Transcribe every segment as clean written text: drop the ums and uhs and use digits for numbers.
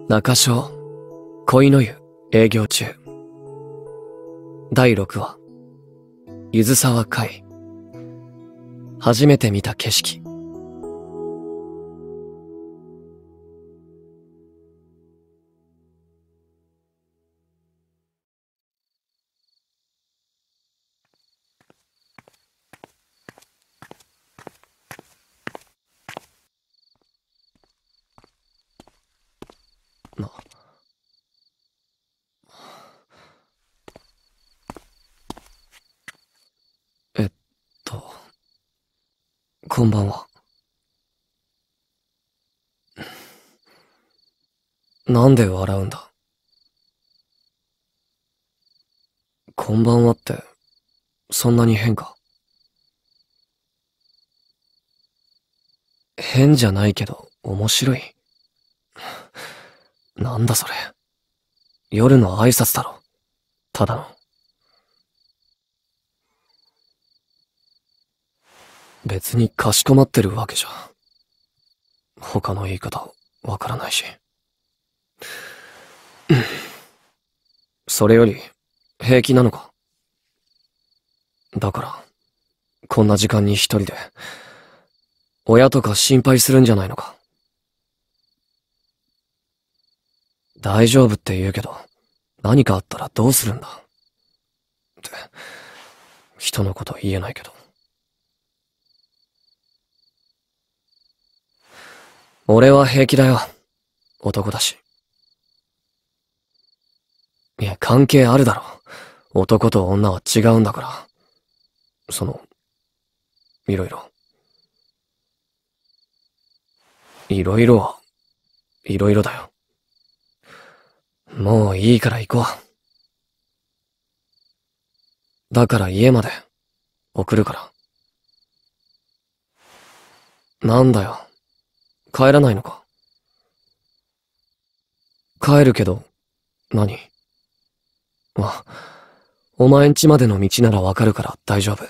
中小恋の湯営業中。第6話、ゆずさわ会。初めて見た景色。こんばんは。なんで笑うんだ。こんばんはって、そんなに変か。変じゃないけど、面白い。なんだそれ。夜の挨拶だろ。ただの。別にかしこまってるわけじゃ。他の言い方、わからないし。それより、平気なのか。だから、こんな時間に一人で、親とか心配するんじゃないのか。大丈夫って言うけど、何かあったらどうするんだ。って、人のこと言えないけど。俺は平気だよ。男だし。いや、関係あるだろ。男と女は違うんだから。いろいろ。いろいろは、いろいろだよ。もういいから行こう。だから家まで、送るから。なんだよ。帰らないのか。帰るけど、何？お前ん家までの道ならわかるから大丈夫。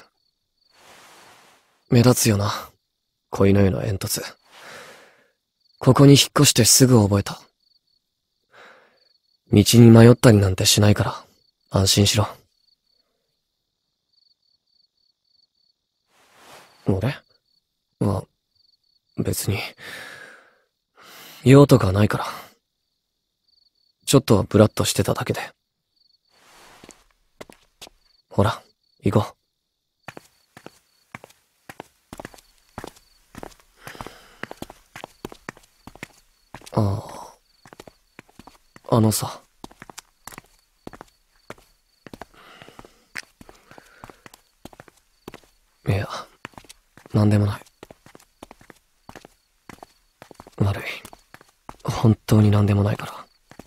目立つよな。恋の湯の煙突。ここに引っ越してすぐ覚えた。道に迷ったりなんてしないから、安心しろ。俺？別に、用とかないから。ちょっとブラッとしてただけで。ほら、行こう。さ。いや、なんでもない。悪い。本当になんでもないから。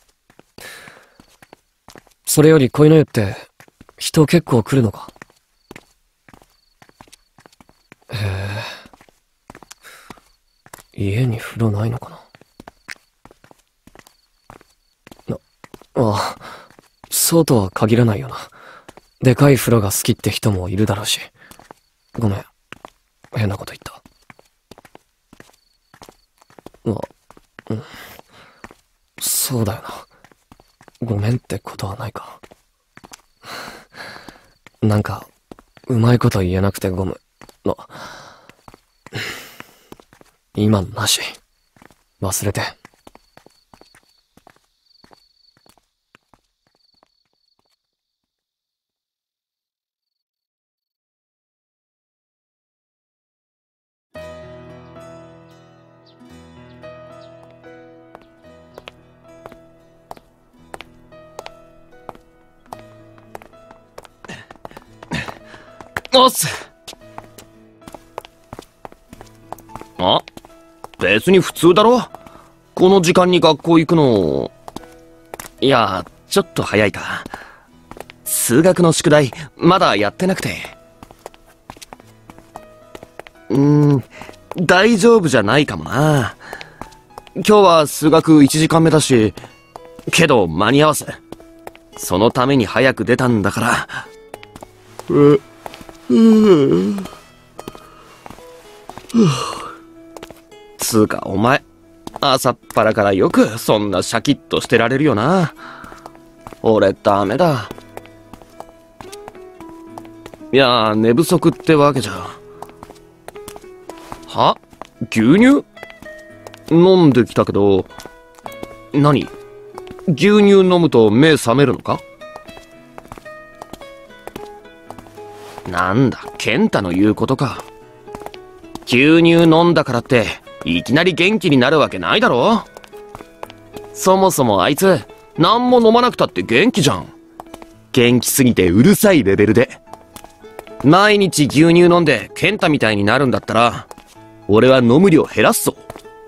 それより恋の湯って、人結構来るのか？へえ。家に風呂ないのかな？そうとは限らないよな。でかい風呂が好きって人もいるだろうし。ごめん。変なこと言った。そうだよな。ごめんってことはないか。なんか、うまいこと言えなくてごめん。今のなし。忘れて。おっす。 別に普通だろ。この時間に学校行くの。いや、ちょっと早いか。数学の宿題まだやってなくて。大丈夫じゃないかもな。今日は数学1時間目だし、けど間に合わせ。そのために早く出たんだから。つうかお前、 朝っぱらからよくそんなシャキッとしてられるよな。俺ダメだ。いや、寝不足ってわけじゃ。は？牛乳？飲んできたけど、何？牛乳飲むと目覚めるのか？なんだ、健太の言うことか。牛乳飲んだからっていきなり元気になるわけないだろ。そもそもあいつ何も飲まなくたって元気じゃん。元気すぎてうるさいレベルで。毎日牛乳飲んで健太みたいになるんだったら俺は飲む量減らすぞ。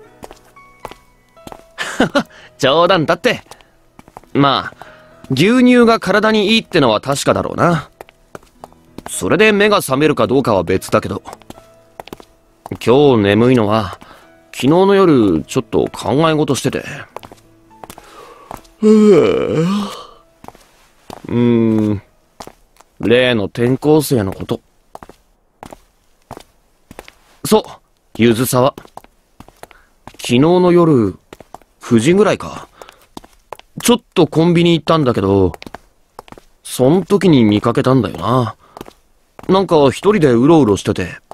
冗談だって。まあ牛乳が体にいいってのは確かだろうな。それで目が覚めるかどうかは別だけど、今日眠いのは昨日の夜ちょっと考え事してて。例の転校生のこと。そう、ゆずさわ。昨日の夜9時ぐらいか、ちょっとコンビニ行ったんだけど、そん時に見かけたんだよな。なんか一人でうろうろしてて。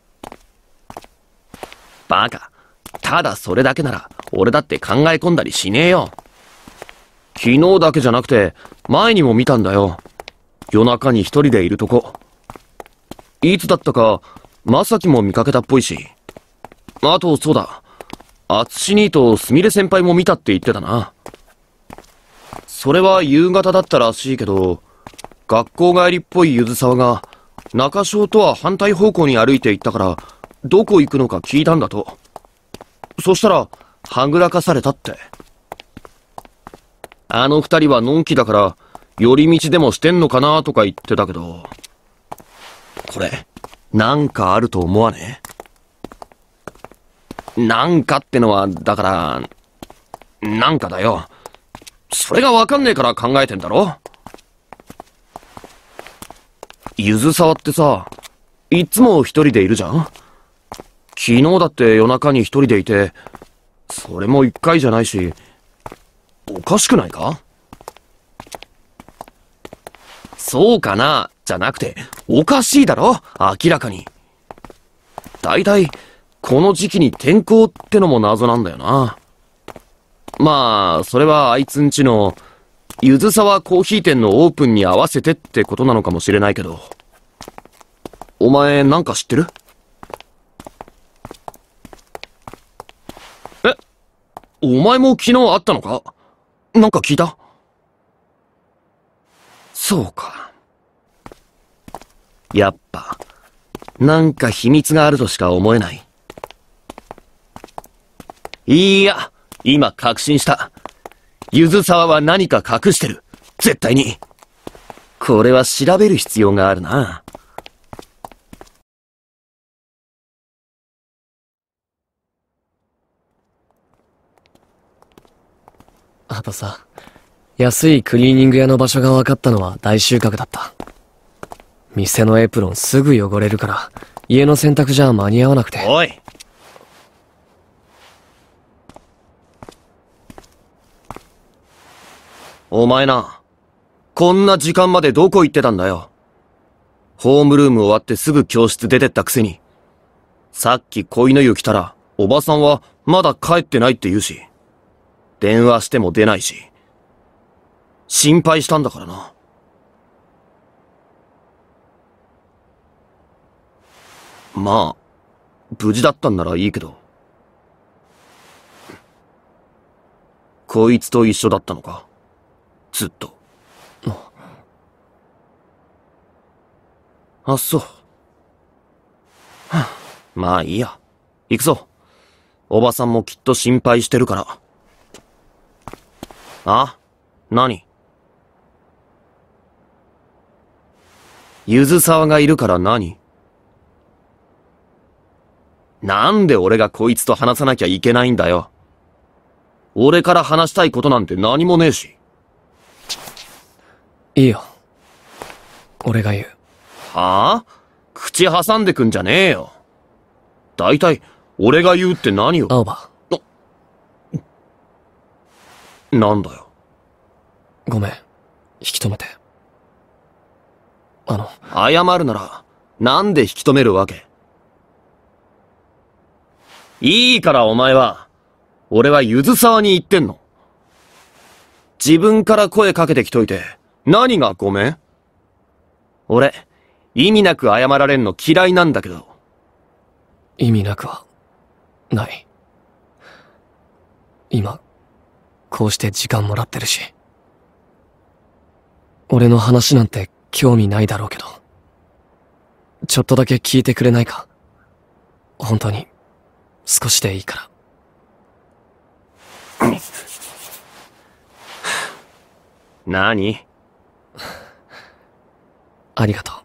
バカ、ただそれだけなら俺だって考え込んだりしねえよ。昨日だけじゃなくて前にも見たんだよ。夜中に一人でいるとこ。いつだったかまさきも見かけたっぽいし、あとそうだ、あつし兄とすみれ先輩も見たって言ってたな。それは夕方だったらしいけど、学校帰りっぽいゆずさわが中小とは反対方向に歩いて行ったからどこ行くのか聞いたんだと。そしたらはぐらかされたって。あの二人はのんきだから寄り道でもしてんのかなとか言ってたけど、これなんかあると思わねえ？なんかってのはだからなんかだよ。それがわかんねえから考えてんだろ。ゆずさわってさ、いつも一人でいるじゃん。昨日だって夜中に一人でいて、それも一回じゃないし、おかしくないか？そうかなじゃなくて、おかしいだろ明らかに。だいたいこの時期に天候ってのも謎なんだよな。まあそれはあいつんちのゆずさわコーヒー店のオープンに合わせてってことなのかもしれないけど、お前なんか知ってる？え、お前も昨日会ったのか？なんか聞いた？そうか。やっぱなんか秘密があるとしか思えない。いや、今確信した。ゆずさわは何か隠してる。絶対に。これは調べる必要があるな。 あとさ、安いクリーニング屋の場所が分かったのは大収穫だった。店のエプロンすぐ汚れるから家の洗濯じゃ間に合わなくて。 おい、お前な、こんな時間までどこ行ってたんだよ。ホームルーム終わってすぐ教室出てったくせに。さっき恋の湯来たらおばさんはまだ帰ってないって言うし、電話しても出ないし、心配したんだからな。まあ無事だったんならいいけど。こいつと一緒だったのか、ずっと。あ、そう。はあ、まあいいや。行くぞ。おばさんもきっと心配してるから。あ？何？ゆずさわがいるから何？なんで俺がこいつと話さなきゃいけないんだよ。俺から話したいことなんて何もねえし。 いいよ。俺が言う。 はあ？口挟んでくんじゃねえよ。だいたい俺が言うって何よ。 青葉。 なんだよ。 ごめん。引き止めて。 謝るなら、なんで引き止めるわけ？いいからお前は、俺はゆず沢に言ってんの。自分から声かけてきといて、何がごめん？俺、意味なく謝られんの嫌いなんだけど。 意味なくは、ない。今、こうして時間もらってるし。俺の話なんて興味ないだろうけど。ちょっとだけ聞いてくれないか？本当に、少しでいいから。 何？ ありがとう。